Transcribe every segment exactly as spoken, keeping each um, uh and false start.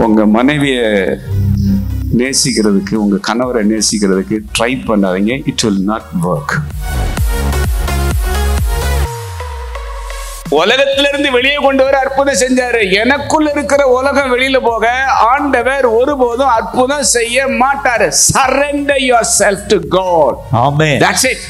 உங்க மனைவிய நேசிக்கிறதுக்கு, உங்க கணவரை நேசிக்கிறதுக்கு ட்ரை பண்ணாதீங்க. It will not work. உலகத்திலிருந்து வெளியே கொண்டு வர அற்புதம் செஞ்சாரு. எனக்குள்ள இருக்கிற உலகம் வெளியில போக ஆண்டவர் ஒருபோதும் அற்புதம் செய்ய மாட்டாரு. Surrender yourself to God. Amen. That's it.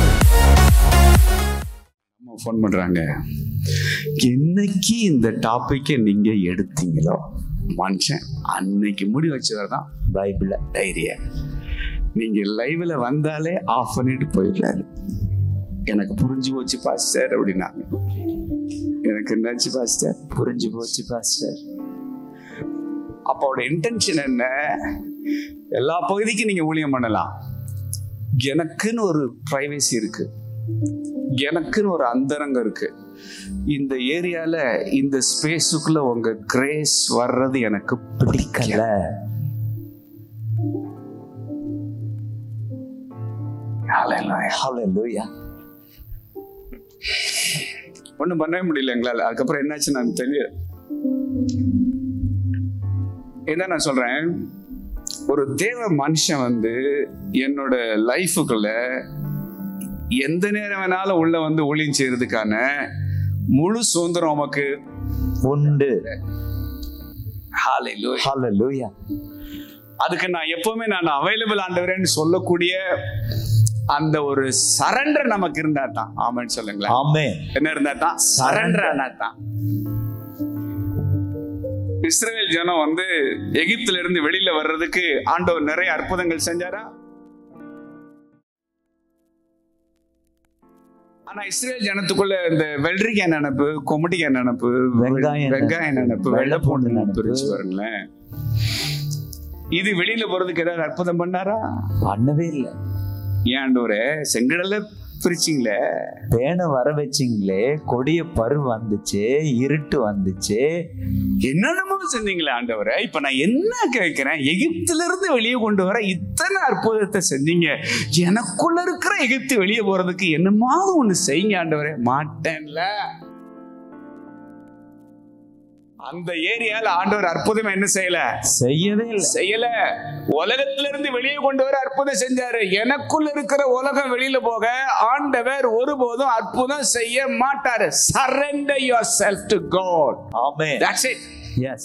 அம்மா ஃபோன் பண்றாங்க. என்னைக்கு இந்த டாபிக்கை நீங்க எடுத்தீங்களோ மனுஷன் அன்னைக்கு முடி வச்சவர் தான் பைபிள்ல டைரிய. நீங்க லைவ்ல வந்தாலே ஆஃப் பண்ணிட்டு போயிடலாரு. எனக்கு புரிஞ்சு போச்சு பாஸ்டர் அப்படின்னாங்க. எனக்கு என்னாச்சு பாஸ்டர்? புரிஞ்சு போச்சு பாஸ்டர். அப்போட இன்டென்ஷன் என்ன? எல்லா பகுதிக்கும் நீங்க ஊழியம் பண்ணலாம். எனக்குன்னு ஒரு பிரைவேசி இருக்கு, எனக்குன்னு ஒரு அந்தரங்கம் இருக்கு. இந்த ஏரியால இந்த ஸ்பேஸுக்குள்ள உங்க கிரேஸ் வர்றது எனக்கு பிடிக்கல. Hallelujah. ஒன்றும் பண்ணவே முடியல எங்களால். அதுக்கப்புறம் என்னாச்சு நான் தெரியல. இதான் நான் சொல்றேன், ஒரு தேவ மனுஷன் வந்து என்னோட லைஃபுக்குள்ள எந்த நேரம் வேணாலும் உள்ள வந்து ஊழியம் செய்யறதுக்கான முழு சுதந்திரம் உமக்கு உண்டு. ஹalleluya. Hallelujah. அதுக்கு நான் எப்பவுமே நான் அவைலபிள் ஆண்டவரேன்னு சொல்லக்கூடிய அந்த ஒரு சரண்டர் நமக்கு இருந்தா தான். ஆமென் சொல்லுங்களேன். ஆமென். என்ன இருந்தா தான்? சரண்டர் ஆனா தான். இஸ்ரவேல் ஜனம் வந்து எகிப்துல இருந்து வெளியில வர்றதுக்கு ஆண்டவர் நிறைய அற்புதங்கள் செஞ்சாரா? ஆனா இஸ்ரேல் ஜனத்துக்குள்ள இந்த வெள்ளரிக்காய் நினைப்பு, கொமட்டிக்காய் நினைப்பு, வெங்காய நினைப்பு, வெள்ளை பூண்டு நினைப்பு இருந்துச்சு பாருங்களேன். இது வெளியில போறதுக்கு ஏதாவது அற்புதம் பண்ணாரா? பண்ணவே இல்லை. ஏன் ஆண்டவரே செங்கடல பிரிச்சிங்களே, பேனை வர வச்சிங்களே, கொடிய பரு வந்துச்சு, இருட்டு வந்துச்சு, என்னென்னமோ செஞ்சீங்களே ஆண்டவரே. இப்ப நான் என்ன கேட்கிறேன், எகிப்துல இருந்து வெளியே கொண்டு வர இத்தனை அற்புதத்தை செஞ்சீங்க, எனக்குள்ள இருக்கிற எகிப்து வெளியே போறதுக்கு என்னமாவது ஒண்ணு செய்யுங்க ஆண்டவரே. மாட்டேன்ல. அந்த ஏரியால ஆண்டவர் அற்புதம் என்ன செய்யல? செய்யவே இல்லை. செய்யல. உலகத்துல இருந்து வெளியே கொண்டு வர அற்புதம் செஞ்சாரு. எனக்குள்ள இருக்கிற உலகம் வெளியில போக ஆண்டவர் ஒருபோதும் அற்புதம் செய்ய மாட்டாரு. Surrender yourself to God. Amen. That's it. Yes.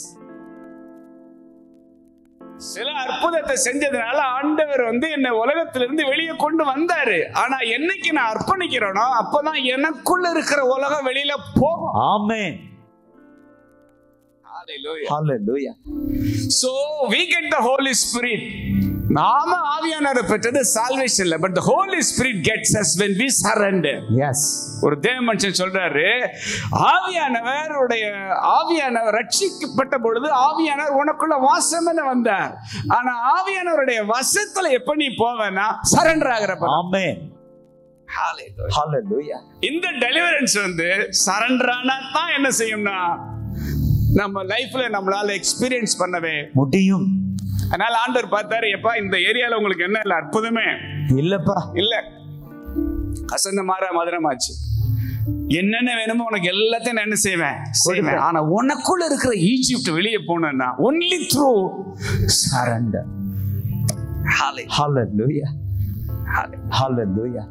சில அற்புதத்தை செஞ்சதுனால ஆண்டவர் வந்து என்ன உலகத்திலிருந்து வெளியே கொண்டு வந்தாரு. ஆனா என்னைக்கு நான் அர்ப்பணிக்கிறேனோ அப்பதான் எனக்குள்ள இருக்கிற உலகம் வெளியில போகும். Amen. Hallelujah. Hallelujah. So we get the Holy Spirit. நாம ஆவியானவரை பெற்றது salvation இல்ல, but the Holy Spirit gets us when we surrender. Yes. ஒரு தேவ மனுஷன் சொல்றாரு, ஆவியானவருடைய ஆவியானவர் ரட்சிக்கப்பட்ட பொழுது ஆவியானவர் உனக்குள்ள வாசம் என வந்தார். ஆனா ஆவியானவருடைய வசத்துல எப்ப நீ போவேன்னா சரண்டர் ஆகிறப்ப. Amen. Hallelujah. Hallelujah. இந்த டெலிவரன்ஸ் வந்து சரண்டர் ஆனா தான் என்ன செய்யும்னா நம்ம லைஃப்ல நம்மளால எக்ஸ்பீரியன்ஸ் பண்ணவே முடியும். அதனால ஆண்டவர் பார்த்தாரு, எப்பா இந்த ஏரியால உங்களுக்கு என்ன இல்ல அற்புதமே இல்லப்பா இல்ல, அசந்த மாற மதுரமாச்சு, என்னென்ன வேணுமோ உனக்கு எல்லாத்தையும் நான் என்ன செய்வேன் செய்வேன். ஆனா உனக்குள்ள இருக்கிற ஈஜிப்ட் வெளியே போனா only through surrender. Hallelujah. Hallelujah.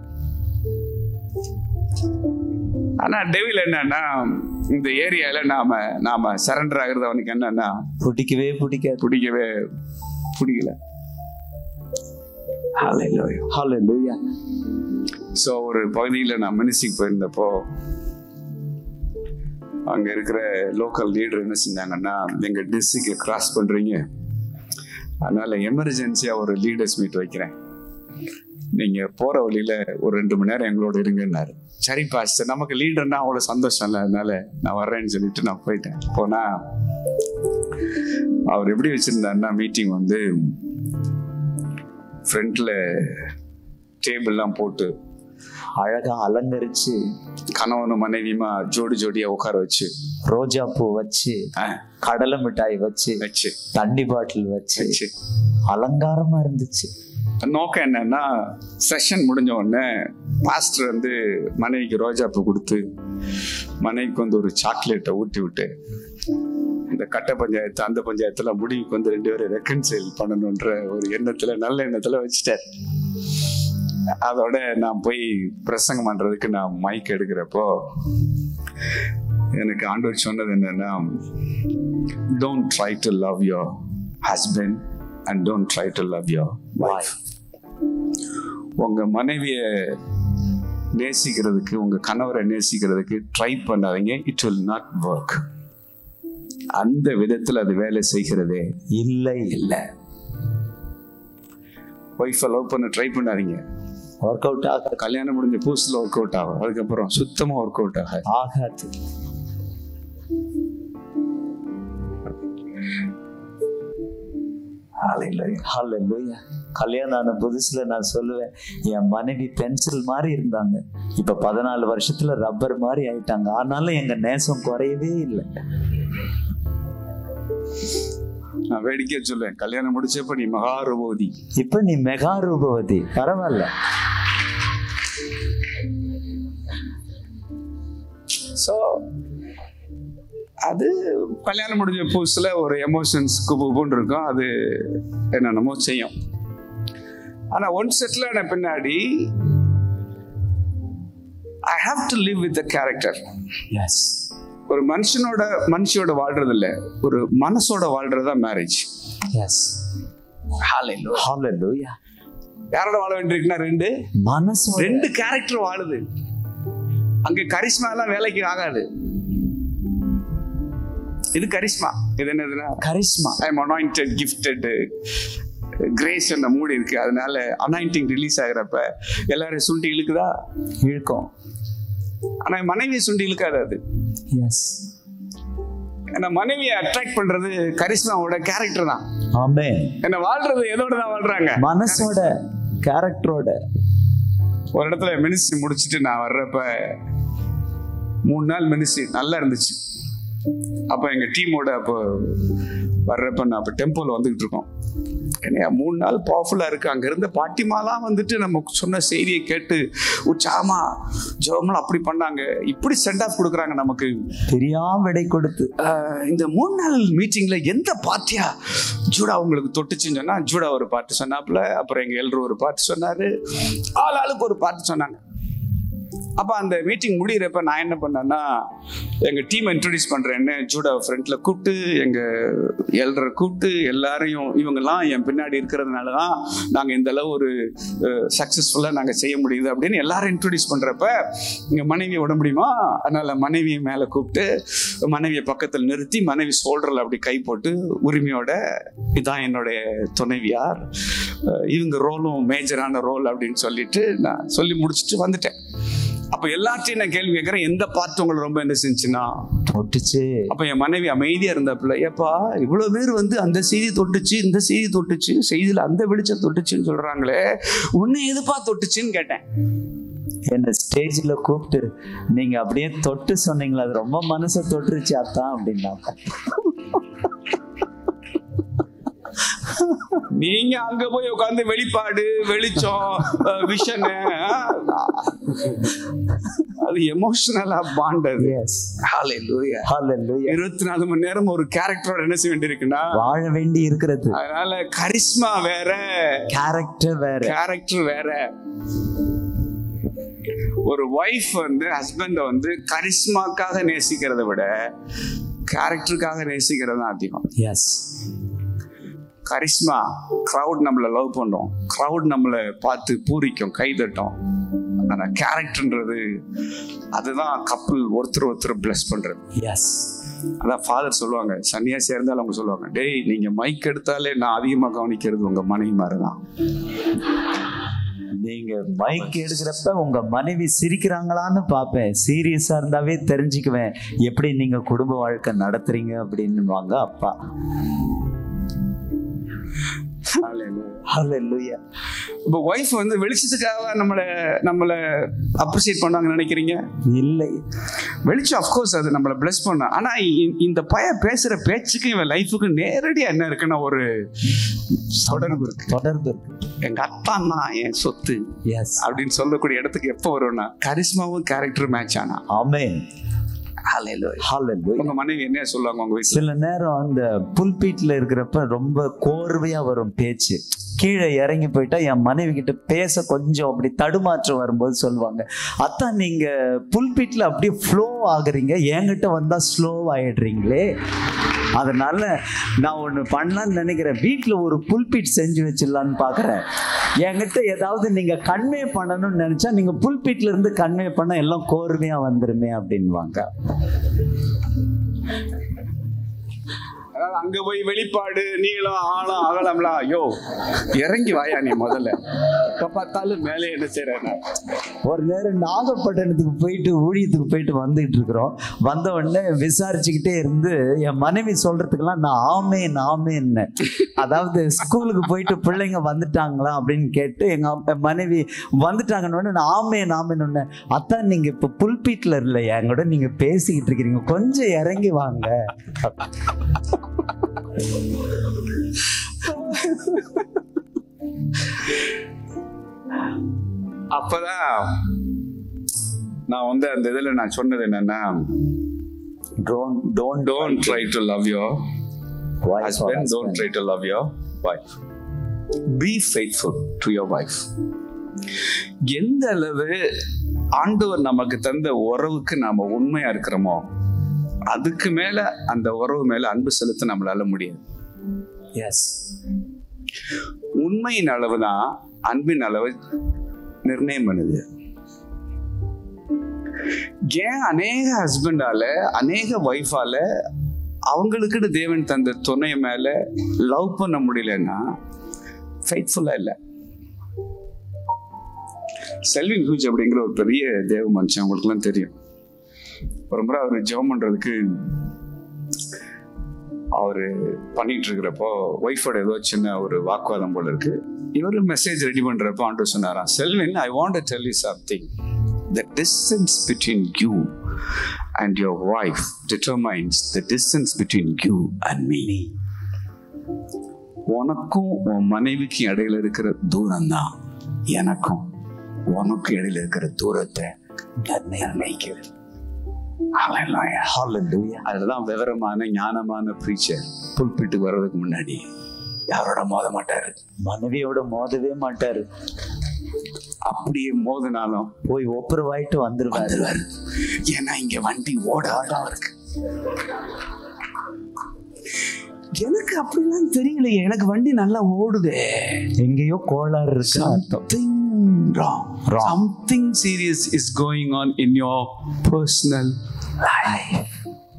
ஆனா டெவில் என்னன்னா இந்த ஏரியால நாம நாம சரண்டர் ஆகுறது அவனுக்கு என்னன்னா பிடிக்கவே பிடிக்காது, பிடிக்கவே பிடிக்கல. Hallelujah. Hallelujah. ஸோ ஒரு பகுதியில் நான் மினிஸ்ட்ரிக்கு போயிருந்தப்போ அங்க இருக்கிற லோக்கல் லீடர் என்ன செஞ்சாங்கன்னா, எங்க டிஸ்ட்ரிக்டை கிராஸ் பண்றீங்க, அதனால எமர்ஜென்சியா ஒரு லீடர்ஸ் மீட் வைக்கிறேன், நீங்க போற வழியில ஒரு ரெண்டு மணி நேரம் எங்களோட இருங்கன்னாரு. சரி பாஸ்டர், நமக்கு லீடர்னா அவ்வளவு சந்தோஷம் இல்லை, அதனால நான் வர்றேன்னு சொல்லிட்டு நான் போயிட்டேன். போனா அவர் எப்படி வச்சிருந்தாருன்னா, மீட்டிங் வந்து ஃப்ரண்ட்ல டேபிள்லாம் போட்டு அழகா அலங்கரிச்சு, கணவனும் மனைவியுமா ஜோடி ஜோடியா உட்கார வச்சு, ரோஜா பூ வச்சு, கடலை மிட்டாய் வச்சு வச்சு, தண்ணி பாட்டில் வச்சு அலங்காரமா இருந்துச்சு. நோக்கம் என்னன்னா, செஷன் முடிஞ்ச உடனே பாஸ்டர் வந்து மனைவிக்கு ரோஜா பூ கொடுத்து மனைவிக்கு வந்து ஒரு சாக்லேட்டை ஊட்டி விட்டு இந்த கட்ட பஞ்சாயத்து அந்த பஞ்சாயத்துல முடிவுக்கு வந்து ரெண்டு பேரும் ரெக்கன்சைல் பண்ணணுன்ற ஒரு எண்ணத்துல நல்ல எண்ணத்துல வச்சுட்டார். அதோட நான் போய் பிரசங்கம் பண்றதுக்கு நான் மைக் எடுக்கிறப்போ எனக்கு ஆண்டவர் சொன்னது என்னன்னா, don't try to love your husband and don't try to love your wife. உங்க மனைவிய நேசிக்கிறதுக்கு, உங்க கணவரை நேசிக்கிறதுக்கு ட்ரை பண்ணாதீங்க. It will not work. அந்த விதத்துல அது வேலை செய்கிறதே இல்லை. இல்லை. ஒய்ஃபை லவ் பண்ண ட்ரை பண்ணாதீங்க. ஒர்க் அவுட் ஆகாது. கல்யாணம் முடிஞ்ச புதுசுல ஒர்க் அவுட் ஆகும், அதுக்கப்புறம் சுத்தமா ஒர்க் அவுட் ஆகாது. ஆகாது. ஹல்லேலூயா. கல்யாணம் ஆன புதுசுல நான் சொல்லுவேன், என் மனைவி பென்சில் மாதிரி இருந்தாங்க, இப்ப பதினாலு வருஷத்துல ரப்பர் மாதிரி ஆயிட்டாங்க. ஆனாலும் எங்க நேசம் குறையவே இல்லை. நான் வேடிக்கை சொல்லுவேன், கல்யாணம் முடிச்சப்ப நீ மகா ரூபவதி, இப்ப நீ மெகா ரூபவதி. பரவாயில்ல. சோ அது கல்யாணம் முடிஞ்ச புதுசுல ஒரு எமோஷன்ஸ் குபுன்னு இருக்கும், அது என்னென்னமோ செய்யும். ஆனா ஒன் செட்டில் ஆன பின்னாடி I have to live with the character. Yes. ஒரு மனுஷனோட மனுஷியோட வாழ்றது இல்ல, ஒரு மனசோட வாழ்றதுதான் மேரேஜ். எஸ். ஹalleluya. ஹalleluya. யாரோட வாழ வேண்டியிருக்குன்னா ரெண்டு மனசோட, ரெண்டு கேரக்டர் வாழுது. அங்க கரிஸ்மா எல்லாம் வேலைக்கு ஆகாது. இது கரிஸ்மா. இது என்னதுன்னா charisma. I am anointed, gifted, grace என்ற மூடி இருக்கு. அதனால அனாயிண்டிங் ரிலீஸ் ஆகிறப்ப எல்லாரும் சுண்டி இழுக்குதா? இழுக்கும். ஆனா மனைவி சுண்டி இழுக்காது அது. எஸ். என்ன மனைவியை அட்ராக்ட் பண்றது கரிஸ்மாவோட கேரக்டர் தான். ஆமென். என்ன வாழ்றது எதோட தான் வாழ்றாங்க? மனசோட, கேரக்டரோட. ஒரு இடத்துல மினிஸ்ட்ரி முடிச்சுட்டு நான் வர்றப்ப மூணு நாள் மினிஸ்ட்ரி நல்லா இருந்துச்சு. அப்போ எங்க டீமோட அப்போ வர்றப்ப நான் அப்போ டெம்போல வந்துகிட்டு இருக்கோம். ஏன்னா மூணு நாள் பவர்ஃபுல்லா இருக்கு. அங்க இருந்த பாட்டிமாலாம் வந்துட்டு நம்ம சொன்ன செய்தியை கேட்டு உச்சாமா ஜோமலாம் அப்படி பண்ணாங்க, இப்படி சென்ட் ஆஃப் கொடுக்குறாங்க நமக்கு தெரியாம விடை கொடுத்து. இந்த மூணு நாள் மீட்டிங்ல எந்த பாட்டியா ஜூடா உங்களுக்கு தொட்டுச்சுன்னு சொன்னா ஜூடா ஒரு பாட்டு சொன்னாப்புல, அப்புறம் எங்க எல்லோரும் ஒரு பாட்டு சொன்னாரு, ஆள் ஆளுக்கு ஒரு பாட்டு சொன்னாங்க. அப்ப அந்த மீட்டிங் முடிகிறப்ப நான் என்ன பண்ணேன்னா, எங்க டீம் இன்ட்ரோடியூஸ் பண்றேன்னு ஜூடா ஃப்ரண்ட்ல கூப்பிட்டு எங்க எல்டரை கூப்பிட்டு எல்லாரையும், இவங்கெல்லாம் என் பின்னாடி இருக்கிறதுனாலதான் நாங்க இந்த அளவு ஒரு சக்சஸ்ஃபுல்லா நாங்க செய்ய முடியுது அப்படின்னு எல்லாரும் இன்ட்ரோடியூஸ் பண்றப்ப எங்க மனைவியை விட முடியுமா? அதனால மனைவியை மேல கூப்பிட்டு மனைவியை பக்கத்தில் நிறுத்தி மனைவி சோல்டர்ல அப்படி கை போட்டு உரிமையோட, இதான் என்னுடைய துணைவியார், இவங்க ரோலும் மேஜரான ரோல் அப்படின்னு சொல்லிட்டு நான் சொல்லி முடிச்சுட்டு வந்துட்டேன். அப்ப எல்லாத்தையும் நான் கேள்வி கேட்கறேன், எந்த பார்த்து உங்களுக்கு ரொம்ப என்ன செஞ்சுன்னா தொட்டுச்சு. அப்ப என் மனைவி அமைதியா இருந்தாப்புல, ஏப்பா இவ்வளவு பேர் வந்து அந்த செய்தி தொட்டுச்சு, இந்த செய்தி தொட்டுச்சு, செய்தியில அந்த வெளிச்சம் தொட்டுச்சுன்னு சொல்றாங்களே, உன்னை எதுப்பா தொட்டுச்சுன்னு கேட்டேன். என்ன ஸ்டேஜ்ல கூப்பிட்டு நீங்க அப்படியே தொட்டு சொன்னீங்களா, அது ரொம்ப மனசை தொட்டுருச்சு அத்தான் அப்படின்னாங்க. நீங்க அங்க போய் உட்கார்ந்து வெளிப்பாடு, வெளிச்சம், விஷன், அது எமோஷனலா பாண்டது. ஹalleluya. ஹalleluya. இருபத்தி நாலு மணி நேரம் ஒரு கேரக்டரோட என்ன செய்ய வேண்டியிருக்குன்னா வாழ வேண்டி இருக்கிறது. அதனால கரிஸ்மா வேற, கேரக்டர் வேற. கேரக்டர் வேற. ஒரு வைஃப் வந்து ஹஸ்பண்ட வந்து கரிஸ்மாக்காக நேசிக்கிறத விட கேரக்டருக்காக நேசிக்கிறது தான் அதிகம். எஸ். கரிஸ்மா, கிரவுட் நம்மளை லவ் பண்ணும், கிரவுட் நம்மளை பார்த்து பூரிக்கும், கைதட்டும். ஆனா கேரக்டர்ன்றது அதுதான் கப்பல் ஒருத்தர் ஒருத்தர் பிளஸ் பண்றது. எஸ். அதான் ஃபாதர் சொல்லுவாங்க, சன்னியாசியா இருந்தாலும் அவங்க சொல்லுவாங்க, டேய் நீங்க மைக் எடுத்தாலே நான் அதிகமா கவனிக்கிறது உங்க மனைவி மாதிரிதான். நீங்க மைக் எடுக்கிறப்ப உங்க மனைவி சிரிக்கிறாங்களான்னு பார்ப்பேன், சீரியஸா இருந்தாவே தெரிஞ்சுக்குவேன் எப்படி நீங்க குடும்ப வாழ்க்கை நடத்துறீங்க அப்படின்னு வாங்க அப்பா. ஹalleluya. இப்போ வைஃப் வந்து வெளிச்சத்துக்காக நம்மளை நம்மளை அப்ரிசியேட் பண்ணுவாங்கன்னு நினைக்கிறீங்க? இல்லை. வெளிச்சம் அஃப்கோர்ஸ் அது நம்மளை பிளஸ் பண்ண. ஆனா இந்த பைய பேசுற பேச்சுக்கு இவன் லைஃபுக்கு நேரடியா என்ன இருக்குன்னா ஒரு தொடர்பு இருக்கு. தொடர்பு இருக்கு. எங்க அத்தான் தான் என் சொத்து அப்படின்னு சொல்லக்கூடிய இடத்துக்கு எப்போ வரும்னா கரிஸ்மாவும் கேரக்டர் மேட்ச் ஆனா. ஆமென். ஹல்லேலூயா. ஹalleluya. உங்க மனைவி என்ன சொல்லுவாங்க உங்க வீட்டுல? சில நேரம் அந்த புல்பீட்ல இருக்கிறப்ப ரொம்ப கோர்வையா வரும் பேச்சு. கீழே இறங்கி போயிட்டா என் மனைவி கிட்ட பேச கொஞ்சம் அப்படி தடுமாற்றம் வரும்போது சொல்லுவாங்க, அத்தான் நீங்க புல்பீட்ல அப்படியே ஃப்ளோ ஆகுறீங்க, என்கிட்ட வந்தா ஸ்லோ ஆயிடுறீங்களே. அதனால நான் ஒன்று பண்ணலான்னு நினைக்கிறேன், வீட்டில் ஒரு புல்பீட் செஞ்சு வச்சிடலான்னு பார்க்குறேன். என்கிட்ட ஏதாவது நீங்கள் கன்வே பண்ணணும்னு நினச்சா நீங்கள் புல்பீட்ல இருந்து கன்வே பண்ண எல்லாம் கோர்வையாக வந்துருமே அப்படின்வாங்க. அங்க போய் வெளிப்பாடு நீளம் ஆழம் அகலம்லாம், ஐயோ இறங்கி வாயா நீ முதல்ல. இப்ப பார்த்தாலும் மேலே என்ன செய்யறேன். ஒரு நேரம் நாகப்பட்டினத்துக்கு போயிட்டு ஊழியத்துக்கு போயிட்டு வந்துட்டு இருக்கிறோம். வந்த உடனே விசாரிச்சுக்கிட்டே இருந்து என் மனைவி சொல்றதுக்கெல்லாம் நான் ஆமேன் ஆமேன்னு, அதாவது ஸ்கூலுக்கு போயிட்டு பிள்ளைங்க வந்துட்டாங்களா அப்படின்னு கேட்டு எங்க மனைவி வந்துட்டாங்கன்னு நான் ஆமேன் ஆமேன்னு. அத்தான் நீங்க இப்ப புல்பீட்ல இல்லையா, எங்கூட நீங்க பேசிக்கிட்டு இருக்கிறீங்க, கொஞ்சம் இறங்கி வாங்க. அப்பதான் நான் வந்து அந்த இதுல நான் சொன்னது என்னன்னா, don't don't don't try to love your husband, don't try to love your wife, be faithful to your wife. எந்த அளவு ஆண்டவர் நமக்கு தந்த உறவுக்கு நாம உண்மையா இருக்கிறோமோ அதுக்கு மேல அந்த உறவு மேல அன்பு செலுத்த நம்மளால முடியாது. எஸ், உண்மையின் அளவுதான் அன்பின் அளவு நிர்ணயம் பண்ணுது. ஏன் அநேக ஹஸ்பண்டால அநேக ஒய்ஃபால அவங்களுக்குன்னு தேவன் தந்த துணை மேல லவ் பண்ண முடியலன்னா ஃபெய்த்ஃபுல்லா இல்லை. செல்வின் ஹூஜ் அப்படிங்கிற ஒரு பெரிய தேவ மனுஷன், உங்களுக்கு எல்லாம் தெரியும். ஒரு முறை அவரு ஜெபம் பண்றதுக்கு அவரு பண்ணிட்டு இருக்கிறப்போ ஒய்ஃபோட ஏதோ சின்ன ஒரு வாக்குவாதம் போல இருக்கு. இவரு மெசேஜ் ரெடி பண்றப்போ ஆண்டவர் சொன்னாராம், Selvin, I want to tell you something. The distance between you and your wife determines the distance between you and me. உனக்கும் உன் மனைவிக்கும் இடையில இருக்கிற தூரம் தான் எனக்கும் உனக்கும் இடையில இருக்கிற தூரத்தை நிர்ணயிக்கிறது. அதுதான் விவரமான ஞானமான பிரீச்சர் புல்பிட்டுக்கு வர்றதுக்கு முன்னாடி யாரோட மோத மாட்டாரு, மனைவியோட மோதவே மாட்டாரு. அப்படியே மோதினாலும் போய் ஒப்புரவாயிட்டு வந்துருவாரு. ஏன்னா இங்க வண்டி ஓடாதான் இருக்கு. எனக்கு அப்படிலாம் தெரியல, எனக்கு வண்டி நல்லா ஓடுது, எங்கேயோ கோளாறு இருக்கு. something wrong, something serious is going on in your personal life,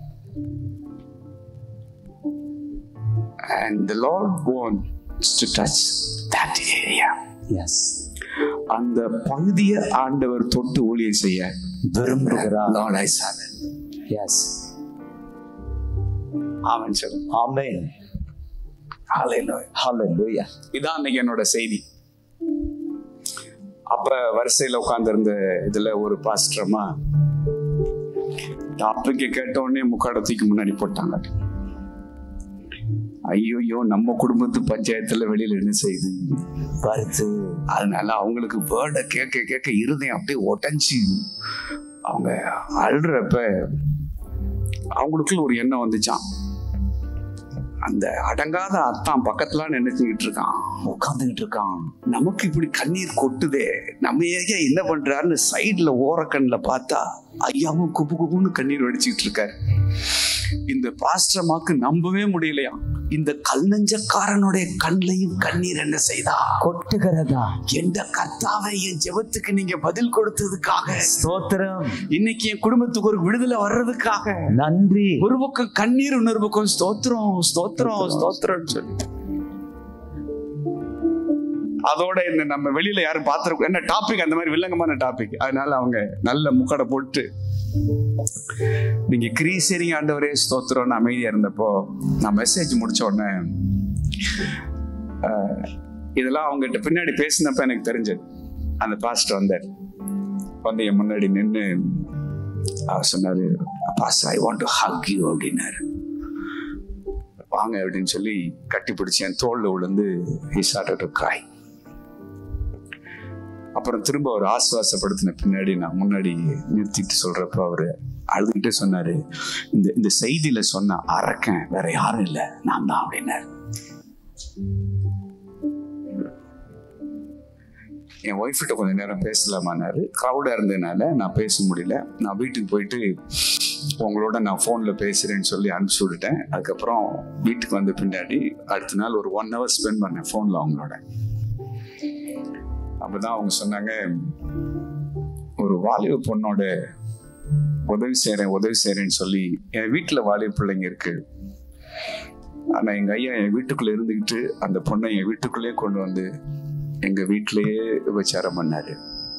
and the Lord wants to touch that area. Yes, அந்த பகுதியை ஆண்டவர் தொட்டு ஊழியம் செய்ய விரும்புகிறார். Lord, I saw it. Yes. ஆமென் சொல்லு. ஆமென். ஹalleluya. ஹalleluya. இதான் இன்னைக்கு என்னோட செய்தி. அப்ப வரிசையில உட்கார்ந்து இருந்த இதுல ஒரு பாஸ்டரமா டாபிக் கேட்ட உடனே முக்காடத்துக்கு முன்னாடி போட்டாங்க. ஐயோ, நம்ம குடும்பத்து பஞ்சாயத்துல வெளியில என்ன செய்யுது வருது. அதனால அவங்களுக்கு வேர்டை கேட்க கேட்க இருதயம் அப்படியே ஒட்டஞ்சி அவங்க அழுறப்ப அவங்களுக்குள்ள ஒரு எண்ணம் வந்துச்சான். அந்த அடங்காத அத்தான் பக்கத்துல நினைச்சுக்கிட்டு இருக்கான், உட்காந்துக்கிட்டு இருக்கான், நமக்கு இப்படி கண்ணீர் கொட்டுதே, நம்ம ஐயா என்ன பண்றாருன்னு சைட்ல ஓரக்கண்ணுல பார்த்தா ஐயாவும் குப்பு குப்புன்னு கண்ணீர் வடிச்சுக்கிட்டு இருக்காரு. இந்த பாஸ்டர்மாக்கு நம்பவே முடியலையா, இந்த கல் நெஞ்சக்காரனுடைய கண்ணையும் கண்ணீர் என்ன செய்தா கொட்டுகிறதா. எந்த கர்த்தாவே என் ஜெபத்துக்கு நீங்க பதில் கொடுத்ததுக்காக ஸ்தோத்திரம். இன்னைக்கு என் குடும்பத்துக்கு ஒரு விடுதலை வர்றதுக்காக நன்றி. ஒரு பக்கம் கண்ணீர், இன்னொரு பக்கம் ஸ்தோத்திரம் ஸ்தோத்திரம் ஸ்தோத்திரம் சொல்லி. அதோட இந்த நம்ம வெளியில யாரும் பாத்திரம் என்ன டாபிக் அந்த மாதிரி வில்லங்கமான டாபிக். அதனால அவங்க நல்ல முக்கடை போட்டு நீங்க கிரீசரி ஆண்டவரே ஸ்தோத்திரம் அமைதியா இருந்தப்போ நான் மெசேஜ் முடிச்ச உடனே இதெல்லாம் அவங்ககிட்ட பின்னாடி பேசினப்ப எனக்கு தெரிஞ்சது. அந்த பாஸ்டர் வந்தார், வந்து என் முன்னாடி நின்று அவர் சொன்னாரு, pastor I want to hug you அப்படின்னாரு. வாங்க அப்படின்னு சொல்லி கட்டி பிடிச்சி என் தோல்ல விழுந்து he started to cry. அப்புறம் திரும்ப ஒரு ஆசுவாசப்படுத்தின பின்னாடி நான் முன்னாடி நிறுத்திட்டு சொல்றப்ப அவரு அழுதுகிட்டே சொன்னாரு, இந்த இந்த செய்தியில சொன்ன அரக்கன் வேற யாரும் இல்லை, நான் தான் அப்படின்னாரு. என் ஒய்ஃப்கிட்ட கொஞ்சம் நேரம் பேசலாமான்னாரு. க்ரௌடாக இருந்ததுனால நான் பேச முடியல. நான் வீட்டுக்கு போயிட்டு உங்களோட நான் ஃபோனில் பேசுகிறேன்னு சொல்லி அனுப்பிச்சி விட்டுட்டேன். அதுக்கப்புறம் வீட்டுக்கு வந்த பின்னாடி அடுத்த நாள் ஒரு ஒன் ஹவர் ஸ்பெண்ட் பண்ணேன் ஃபோனில் அவங்களோட. அப்போ தான் அவங்க சொன்னாங்க, ஒரு வாலிப பொண்ணோட உதவி செய்கிறேன் உதவி செய்கிறேன்னு சொல்லி என் வீட்டில் வாலிப பிள்ளைங்க இருக்கு. ஆனால் எங்கள் ஐயா என் வீட்டுக்குள்ளே இருந்துக்கிட்டு அந்த பொண்ணை என் வீட்டுக்குள்ளேயே கொண்டு வந்து எங்கள் வீட்டிலேயே விபச்சாரம் பண்ணாரு.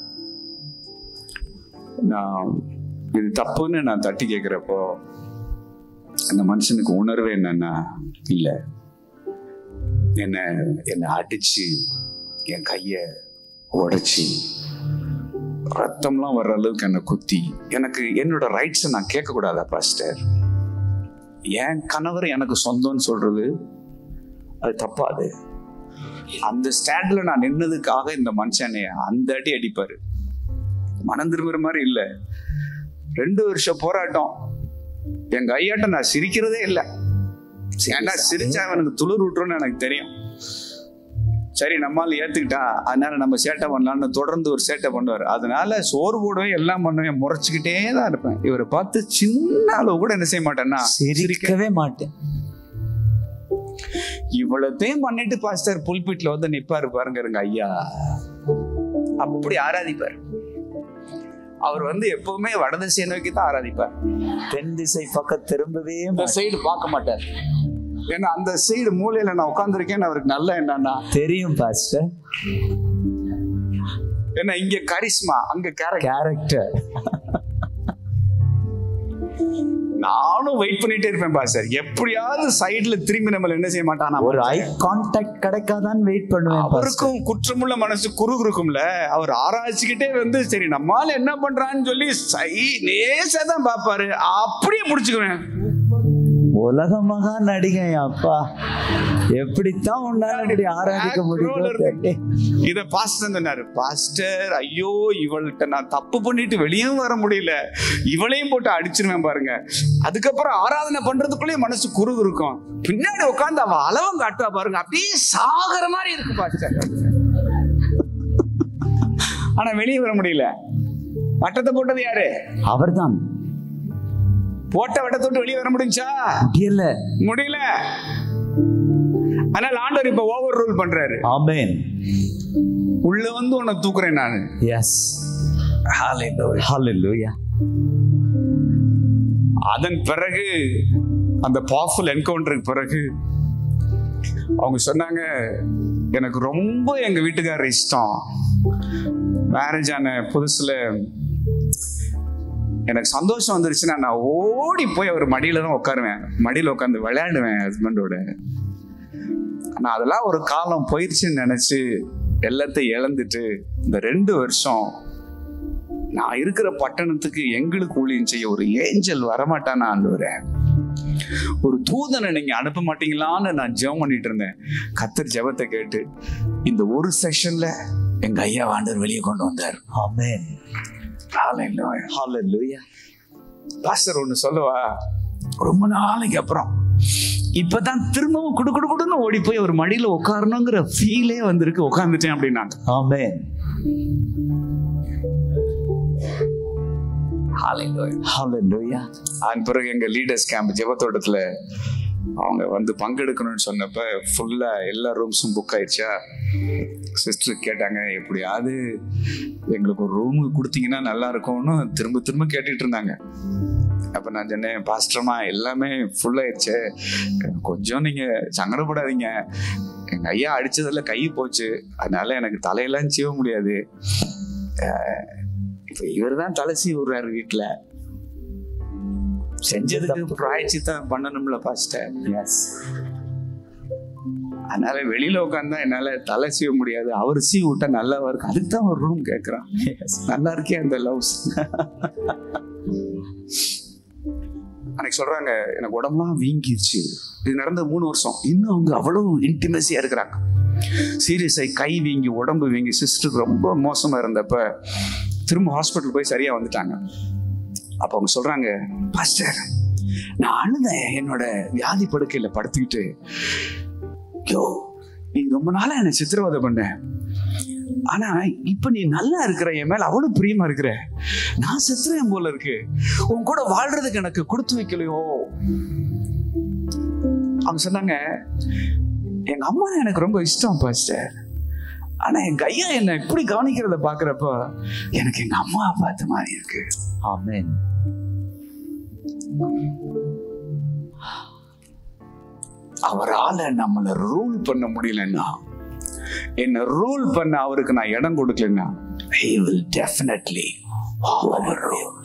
நான் இது தப்புன்னு நான் தட்டி கேட்குறப்போ அந்த மனுஷனுக்கு உணர்வு என்னன்னா, இல்லை என்ன என்னை அடிச்சு என் கையை உடைச்சி ரத்தம்லாம் வர்ற அளவுக்கு என்னை குத்தி, எனக்கு என்னோட ரைட்ஸை நான் கேட்கக்கூடாதா பாஸ்டர்? என் கணவர் எனக்கு சொந்தம்னு சொல்றது அது தப்பாது. அந்த ஸ்டாண்ட்ல நான் நின்னதுக்காக இந்த மனுஷனை அந்த அடி அடிப்பாரு. மனம் திரும்புற மாதிரி இல்லை. ரெண்டு வருஷம் போராட்டம். எங்க ஐயாட்ட நான் சிரிக்கிறதே இல்லை. ஏன்னா சிரிச்சா அவனுக்கு துளிர் விட்டுருன்னு எனக்கு தெரியும். சரி, நம்மால் ஏத்துக்கிட்டா அதனால நம்ம சேட்டை பண்ணலான்னு தொடர்ந்து ஒரு சேட்டை பண்ணுவார். அதனால சோறு போடுவேன், எல்லாம் பண்ணுவேன், முறைச்சுக்கிட்டே தான் இருப்பேன். இவரை பார்த்து சின்ன அளவு கூட என்ன செய்ய மாட்டேன்னா சிரிக்கவே மாட்டேன். இவ்வளத்தையும் பண்ணிட்டு பாஸ்டர் புல்பிட்ல வந்து நிப்பாரு பாருங்க இருங்க ஐயா, அப்படி ஆராதிப்பார். அவர் வந்து எப்பவுமே வடதிசையை நோக்கி தான் ஆராதிப்பார். தென் திசை பக்கம் திரும்பவே இந்த சைடு பார்க்க மாட்டார். ஏன்னா அந்த சைடு மூலையில நான் உட்கார்ந்துருக்கேன்னு அவருக்கு நல்லா என்னன்னா தெரியும் பாஸ்டர். ஏன்னா இங்க கரிஸ்மா, அங்க கேரக்டர். நானும் வெயிட் பண்ணிட்டே இருப்பேன் பாஸ்டர், எப்படியாவது சைடுல திரும்பி நம்மள என்ன செய்ய மாட்டானா, ஒரு ஐ கான்டாக்ட் கிடைக்காதான் வெயிட் பண்ணுவேன். அவருக்கும் குற்றமுள்ள மனசு குறுகு இருக்கும்ல, அவர் ஆராய்ச்சிக்கிட்டே வந்து சரி நம்மால என்ன பண்றான்னு சொல்லி சை நேசா தான் பாப்பாரு. அப்படியே முடிச்சுக்குவேன். உலக மகா நடிகை அப்பா, எப்படித்தான் உன்னால இப்படி ஆராதிக்க முடியும்? இத பாஸ்டர் சொன்னாரு, பாஸ்டர் ஐயோ இவள்கிட்ட நான் தப்பு பண்ணிட்டு வெளியும் வர முடியல, இவளையும் போட்டு அடிச்சிருவேன் பாருங்க. அதுக்கப்புறம் ஆராதனை பண்றதுக்குள்ளேயே மனசு குறுகு இருக்கும். பின்னாடி உட்காந்து அவ அளவம் காட்டுவா பாருங்க, அப்படியே சாகர மாதிரி இருக்கு பாஸ்டர். ஆனா வெளியே வர முடியல. வட்டத்தை போட்டது யாரு? அவர்தான். போட்ட வட்டத்தை விட்டு வெளியே வர முடிஞ்சா? முடியல முடியல. ஆனால் ஆண்டவர் இப்ப ஓவர் ரூல் பண்றாரு. ஆமென். உள்ள வந்து உன்னை தூக்குறேன் நானு. Yes, hallelujah hallelujah. அதன் பிறகு அந்த பவர்ஃபுல் என்கவுண்டருக்கு பிறகு அவங்க சொன்னாங்க, எனக்கு ரொம்ப எங்க வீட்டுக்காரர் இஷ்டம். மேரேஜ் ஆன புதுசுல எனக்கு சந்தோஷம் வந்துருச்சுன்னா நான் ஓடி போய் அவர் மடியில தான் உட்காருவேன், மடியில உட்காந்து விளையாடுவேன் ஹஸ்பண்டோட. ஆனா அதெல்லாம் ஒரு காலம் போயிடுச்சுன்னு நினைச்சு எல்லாத்தையும் இழந்துட்டு இந்த ரெண்டு வருஷம் நான் இருக்கிற பட்டணத்துக்கு எங்களுக்கு ஊழியம் செய்ய ஒரு ஏஞ்சல் வரமாட்டானா ஆண்டவரே, ஒரு தூதனை நீங்க அனுப்ப மாட்டீங்களான்னு நான் ஜெபம் பண்ணிட்டு இருந்தேன். கர்த்தர் ஜெபத்தை கேட்டு இந்த ஒரு செஷன்ல எங்க ஐயா ஆண்டவர் வெளியே கொண்டு வந்தார். ஆமென். ஹalleluya ஹalleluya. பாஸ்டர் ஒன்னு சொல்லவா, ரொம்ப நாளைக்கு அப்புறம் இப்பதான் திரும்பவும் குடு குடு குடுன்னு ஓடி போய் ஒரு மடியில உட்காரணுங்கிற ஃபீலே வந்திருக்கு. உட்கார்ந்துட்டேன் அப்படின்னாங்க. ஆமென். ஹalleluya ஹalleluya. அதன் பிறகு எங்க லீடர்ஸ் கேம்ப் ஜெபத்தோட்டத்துல அவங்க வந்து பங்கெடுக்கணும்னு சொன்னப்ப ஃபுல்லா எல்லா ரூம்ஸும் புக் ஆயிடுச்சா. சிஸ்டர் கேட்டாங்க, எப்படியாவது எங்களுக்கு ஒரு ரூமு கொடுத்தீங்கன்னா நல்லா இருக்கும்னு திரும்ப திரும்ப கேட்டுட்டு இருந்தாங்க. அப்ப நான் சொன்னேன், பாஸ்டர்மா எல்லாமே ஃபுல் ஆயிடுச்சு, கொஞ்சம் நீங்க சங்கடப்படாதீங்க, எங்க ஐயா அடிச்சதுல கை போச்சு, அதனால எனக்கு தலையெல்லாம் சீவ முடியாது, இப்ப இவர் தான் தலை சீவி விடுறாரு வீட்டுல, செஞ்சதுக்கு பிராயச்சித்தம் பண்ணணும்ல பாஸ்டர். எஸ். அதனால வெளியில உட்காந்தா என்னால தலை சீவ முடியாது, அவர் சீவ விட்டா நல்லா இருக்கு, அதுக்கு தான் ஒரு ரூம் கேட்கிறான். நல்லா இருக்கே அந்த லவ்ஸ். அன்னைக்கு சொல்றாங்க, எனக்கு உடம்புலாம் வீங்கிருச்சு. இது நடந்த மூணு வருஷம். இன்னும் அவங்க அவ்வளவு இன்டிமேசியா இருக்கிறாங்க. சீரியஸாയി கை வீங்கி உடம்பு வீங்கி சிஸ்டருக்கு ரொம்ப மோசமா இருந்தப்ப திரும்ப ஹாஸ்பிட்டல் போய் சரியா வந்துட்டாங்க. அப்ப அவங்க சொல்றாங்க, பாஸ்டர் நான் அழுதேன் என்னோட வியாதி படுக்கையில படுத்துக்கிட்டு, யோ நீ ரொம்ப நாளா என்ன சித்திரவதை பண்ண, ஆனா இப்ப நீ நல்லா இருக்கிற, என் மேல அவ்வளவு பிரியமா இருக்கிற, நான் செத்துறேன் போல இருக்கு, உன் கூட வாழ்றதுக்கு எனக்கு கொடுத்து வைக்கலையோ. அவங்க சொன்னாங்க, எங்க அம்மா எனக்கு ரொம்ப இஷ்டம் பாஸ்டர், ஆனா எங்க ஐயா என்ன இப்படி கவனிக்கிறத பாக்குறப்ப எனக்கு எங்க அம்மா பார்த்த மாதிரி இருக்கு. ஆமென். அவரால நம்மள ரூல் பண்ண முடியலன்னா, என்ன ரூல் பண்ண அவருக்கு நான் இடம் கொடுக்கலன்னா, he will definitely overrule.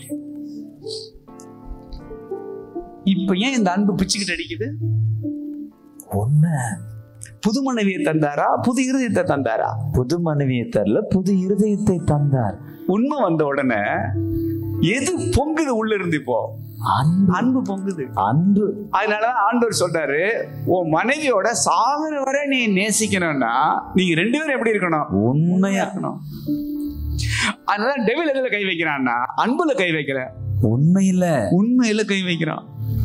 இப்ப ஏன் இந்த அன்பு பிச்சுக்கிட்டு அடிக்குது? உண்மை. புது மனைவியை தந்தாரா, புது இருதயத்தை தந்தாரா? புது மனைவியை தரல, புது இருதயத்தை தந்தார். உண்மை வந்த உடனே எது பொங்குது உள்ள இருந்து? இப்போ அன்பு. அன்பு பொங்குது. அன்பு. அதனாலதான் ஆண்டவர் சொல்றாரு, உன் மனைவியோட சாகர வரை நீ நேசிக்கணும்னா நீங்க ரெண்டு பேரும் எப்படி இருக்கணும்? உண்மையா இருக்கணும். அதனால டெவில் எதுல கை வைக்கிறான்னா அன்புல கை வைக்கல, உண்மையில உண்மையில கை வைக்கிறான்.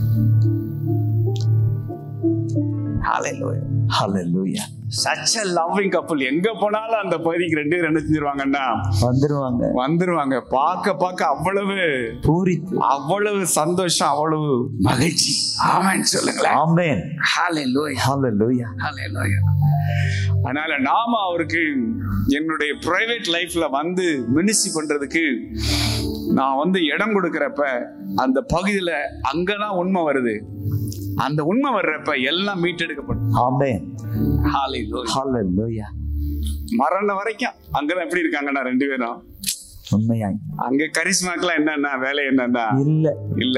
Hallelujah. Hallelujah. Such a loving couple. எங்க போனாலும் அந்த பகுதிக்கு ரெண்டு பேரும் என்ன செஞ்சிருவாங்கன்னா வந்துருவாங்க வந்துருவாங்க பார்க்க பார்க்க அவ்வளவு பூரிப்பு, அவ்வளவு சந்தோஷம், அவ்வளவு மகிழ்ச்சி. ஆமென் சொல்லுங்களேன். ஆமென். Hallelujah. Hallelujah. Hallelujah. அதனால நாம அவருக்கு என்னுடைய பிரைவேட் லைஃப்ல வந்து மினிஸ்ட்ரி பண்றதுக்கு நான் வந்து இடம் கொடுக்கறப்ப அந்த பகுதியில அங்கதான் உண்மை வருது. அந்த உண்மை வர்றப்ப எல்லாம் மீட்டெடுக்கப்படும். ஆமென். ஹalleluya. ஹalleluya. மரணம் வரைக்கும் அங்கதான் எப்படி இருக்காங்கன்னா ரெண்டு பேரும் உண்மையாய். அங்க கரிஸ்மாக்கெல்லாம் என்னன்னா வேலை என்னன்னா இல்ல இல்ல.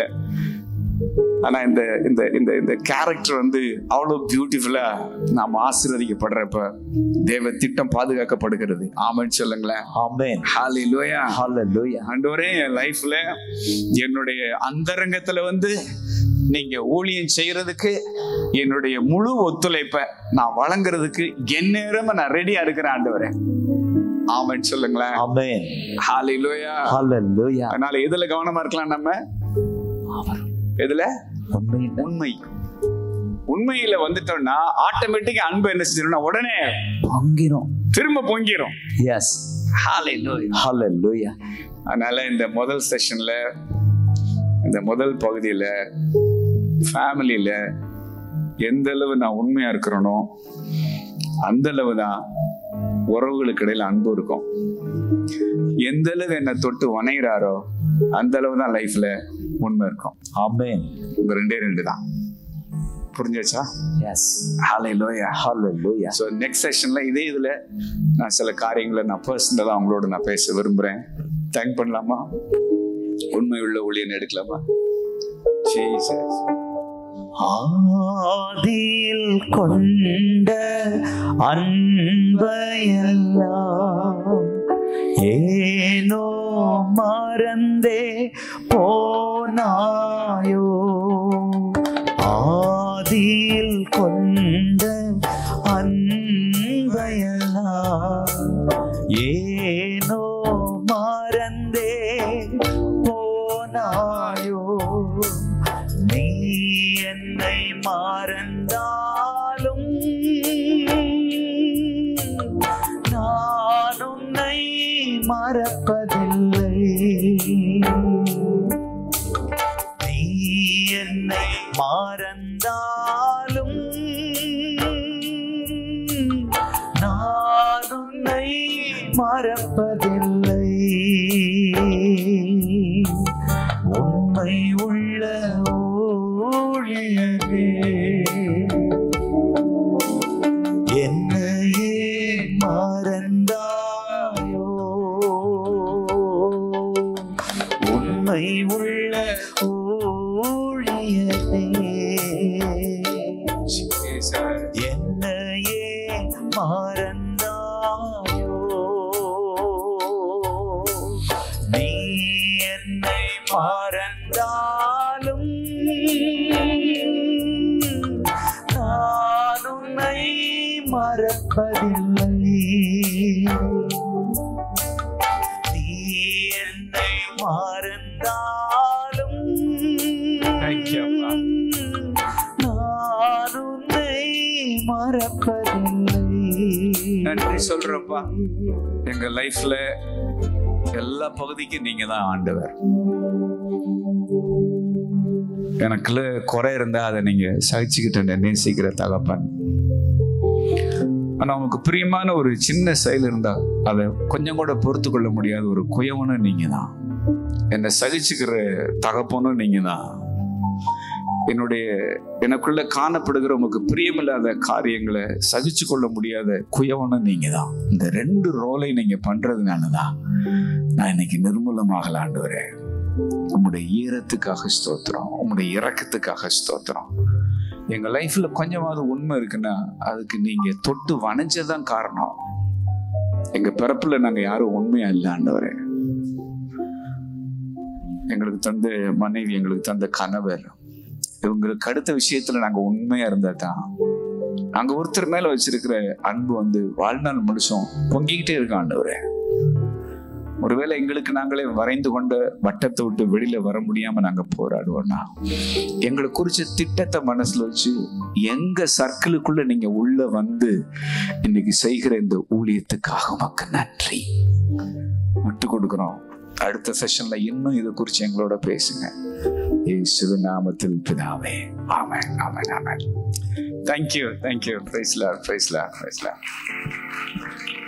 ஆனா இந்த இந்த இந்த இந்த கேரக்டர் வந்து அவ்வளவு பியூட்டிஃபுல்லா நாம ஆசீர்வதிக்கப்படுறப்ப தேவ திட்டம் பாதுகாக்கப்படுகிறது. ஆமென் சொல்லுங்களேன். ஆமென். ஹalleluya. ஹalleluya. ஆண்டவரே என் லைஃப்ல என்னுடைய அந்தரங்கத்துல வந்து நீங்க ஊழியம் செய்யறதுக்கு என்னுடைய முழு ஒத்துழைப்பை நான் வழங்குறதுக்கு எந்நேரமா நான் ரெடியா இருக்கிறேன் ஆண்டவரே. ஆமென் சொல்லுங்களேன். ஆமென். ஹalleluya. ஹalleluya. அதனால எதுல கவனமா இருக்கலாம் நம்ம? எதுல? உண்மை. உண்மை. உண்மையில வந்துட்டோம்னா ஆட்டோமேட்டிக்கா அன்பு என்ன செஞ்சிரும்னா உடனே பொங்கிரும், திரும்ப பொங்கிரும். எஸ். ஹalleluya. ஹalleluya. அதனால இந்த முதல் செஷன்ல, இந்த முதல் பகுதியில ஃபேமிலியில எந்த அளவு நான் உண்மையா இருக்கிறேனோ அந்த அளவு தான் உறவுகளுக்கு இடையில அன்பு இருக்கும். எந்த அளவு என்னை தொட்டு வணைகிறாரோ அந்த அளவு தான் லைஃப்ல உண்மை இருக்கும். ஆமென். உங்க ரெண்டே ரெண்டு தான். புரிஞ்சாச்சா? Yes. Hallelujah. Hallelujah. So next செஷன்ல இதே இதுல நான் சில காரியங்களை நான் பர்சனலா அவங்களோட நான் பேச விரும்புறேன். தேங்க் பண்ணலாமா? உண்மை உள்ள ஊழியன் எடுக்கலாமா? ஜீசஸ். ஆதியில் கொண்ட அன்பையெல்லாம் ஏனோ மறந்தே போனாயோ. ஆதியில் கொண்ட அன்பையெல்லாம் ஏனோ மறந்தே போனாயோ. நீ என்னை மறந்தாலும் நான் உன்னை மறப்பதில்லை. நீ என்னை மறந்தாலும் நான் உன்னை மறப்பதில்லை. உண்மை உள்ள ஊழியரே என்னையே மறந்தாயோ. உண்மை உள்ள ஊழியரே என்னையே மறந்தாயோ. நீ என்னை மறந்தாலும் நான் உன்னை மறப்பதில்லை. நீ என்னை மறந்தாலும் மறப்பதில்லை. நன்றி சொல்றப்பா. எங்க லைஃப்ல எல்லா பகுதிக்கும் நீங்க தான் ஆண்டவர். எனக்குள்ள குறை இருந்தா அதை நீங்க சகிச்சுக்கிட்டு நேசிக்கிற தகப்பன். ஆனா உங்களுக்கு பிரியமான ஒரு சின்ன செயல் இருந்தா அதை கொஞ்சம் கூட பொறுத்து கொள்ள முடியாத ஒரு குயவனும் நீங்க தான். என்னை சகிச்சுக்கிற தகப்பனும் நீங்க தான். என்னுடைய எனக்குள்ள காணப்படுகிற உங்களுக்கு பிரியமில்லாத காரியங்களை சகிச்சு கொள்ள முடியாத குயவனும் நீங்க தான். இந்த ரெண்டு ரோலை நீங்க பண்றதுனாலதான் நான் இன்னைக்கு நிர்மூலமாகல ஆண்டவரே. உங்களுடைய ஈரத்துக்காக ஸ்தோத்திரம், உங்களுடைய இரக்கத்துக்காக ஸ்தோத்திரம். எங்க லைஃப்ல கொஞ்சமாவது உண்மை இருக்குன்னா அதுக்கு நீங்க தொட்டு வணைஞ்சதான் காரணம். எங்க பிறப்புல நாங்க யாரும் உண்மையா இல்லை ஆண்டவரே. எங்களுக்கு தந்த மனைவி, எங்களுக்கு தந்த கணவர், இவங்களுக்கு அடுத்த விஷயத்துல நாங்க உண்மையா இருந்தா தான் நாங்க ஒருத்தர் மேல வச்சிருக்கிற அன்பு வந்து வாழ்நாள் முழுசும் பொங்கிக்கிட்டே இருக்க ஆண்டவரே. ஒருவேளை எங்களுக்கு நாங்களே வரைந்து கொண்ட வட்டத்தை விட்டு வெளியில வர முடியாம நாங்க போராடுவோம்னா எங்களை குறிச்ச திட்டத்தை மனசுல வச்சு எங்க சர்க்கிளுக்குள்ள நீங்க உள்ள வந்து இன்னைக்கு செய்கிற இந்த ஊழியத்துக்காக உமக்கு நன்றி. விட்டு கொடுக்கிறோம். அடுத்த செஷன்ல இன்னும் இதை குறிச்சு எங்களோட பேசுங்க. இயேசு நாமத்தில் பிதாவே. ஆமென், ஆமென், ஆமென். Thank you, thank you. Praise Lord, praise Lord, praise Lord.